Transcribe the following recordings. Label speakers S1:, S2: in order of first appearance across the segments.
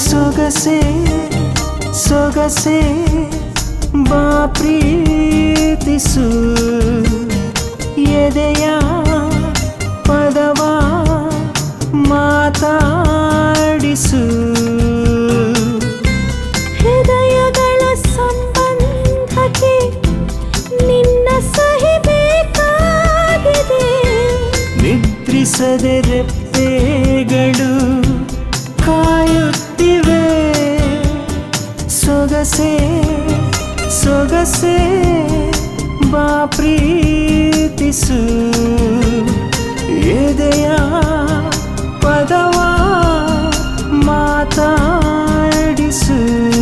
S1: ಸೊಗಸೆ ಸೊಗಸೆ ಬಾ ಪ್ರೀತಿಸು ಎದೆಯ ಪದವ ಮಾತಾಡಿಸು
S2: ಹೃದಯಗಳ ಸಂಬಂಧಕ್ಕೆ ನಿನ್ನ ಸಹಿ ಬೇಕಾಗಿದೆ
S1: ನಿದ್ರಿಸದೆ ರೆಪ್ಪೆಗಳು ಕಾಯುತ್ತಿವೆ ಸೊಗಸೆ ಸೊಗಸೆ ಬಾ ಪ್ರೀತಿಸು ಎದೆಯ ಪದವ ಮಾತಾಡಿಸು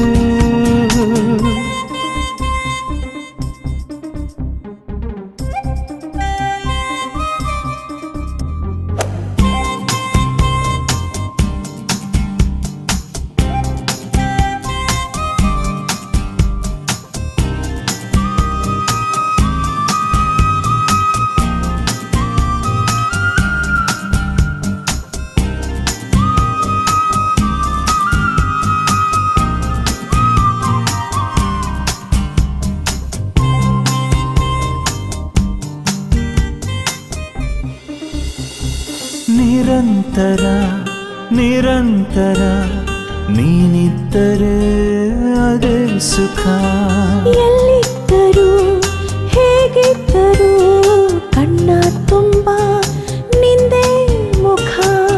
S1: ನಿರಂತರ ನಿರಂತರ ನೀನಿದ್ದರೆ ಅದೇ ಸುಖ
S2: ಎಲ್ಲಿದ್ದರೂ ಹೇಗಿದ್ದರೂ ಕಣ್ಣ ತುಂಬ ನಿಂದೇ ಮುಖ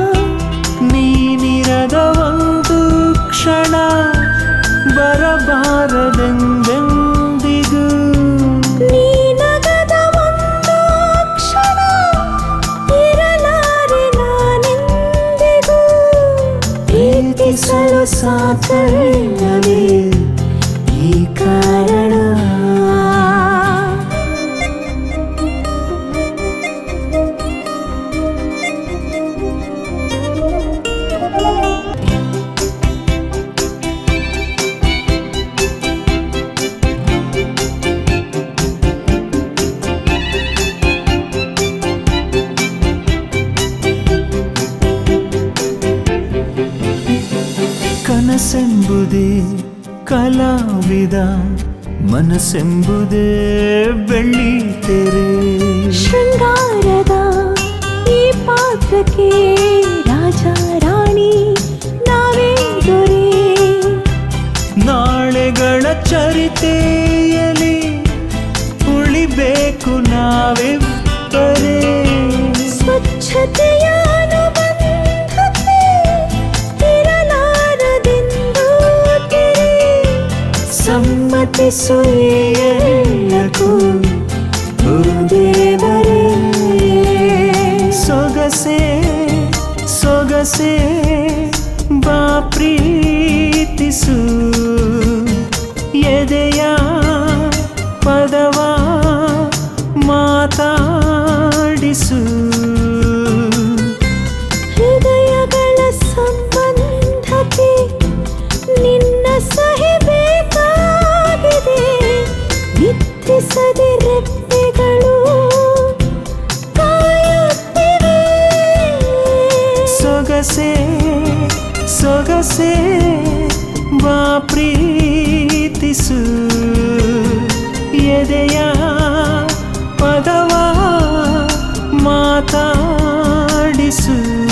S1: ನೀನಿರದ ಒಂದು ಕ್ಷಣ ಬರಬಾರದೆಂದೆಂದಿಗೂ
S2: ನೀನಗದ ಒಂದು ಕ್ಷಣ ಇರಲಾರೆ ನಾನೆಂದಿಗೂ
S1: ಪ್ರೀತಿಸಲು ಸಾಕಲ್ಲವೇ ಈ ಕಾರಣ ಕನಸೆಂಬುದೇ ಕಲಾವಿದ ಮನಸ್ಸೆಂಬುದೇ ಬೆಳ್ಳಿ ತೆರೆ
S2: ಶೃಂಗಾರದ ಈ ಪಾತ್ರಕ್ಕೆ ರಾಜ ರಾಣಿ ನಾವೇ ದೊರೆ
S1: ನಾಳೆಗಳ ಚರಿತೆಯಲ್ಲಿ ಉಳಿಬೇಕು ನಾವಿಬ್ಬರೇ
S2: ಸ್ವಚ್ಛತೆಯ ಅನುಬಂಧಕ್ಕೆ ಇರಲಾರದೆಂದು ತೆರೆ
S1: ಸಮ್ಮತಿಸು ಎಲ್ಲಕ್ಕೂ ಓ ದೇವರೇ ಸೊಗಸೆ ಸೊಗಸೆ ಬಾ ಪ್ರೀತಿಸು ಎದೆಯ ಪದವ ಮಾತಾಡಿಸು
S2: ಹೃದಯಗಳ ಸಂಬಂಧಕ್ಕೆ ನಿನ್ನ ಸಹಿ ಬೇಕಾಗಿದೆ ನಿದ್ರಿಸದೆ ರೆಪ್ಪೆಗಳು ಕಾಯುತ್ತಿವೆ
S1: ಸೊಗಸೆ ಸೊಗಸೆ ಬಾ ಪ್ರೀತಿಸು ಎದೆಯ ಪದವ ಮಾತಾಡಿಸು